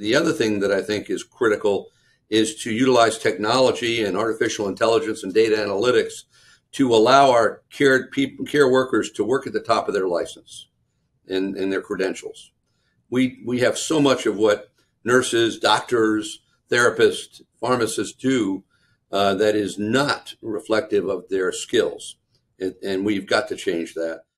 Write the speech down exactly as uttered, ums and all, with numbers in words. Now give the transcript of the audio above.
The other thing that I think is critical is to utilize technology and artificial intelligence and data analytics to allow our care, people, care workers to work at the top of their license and, and their credentials. We, we have so much of what nurses, doctors, therapists, pharmacists do uh, that is not reflective of their skills. And, and we've got to change that.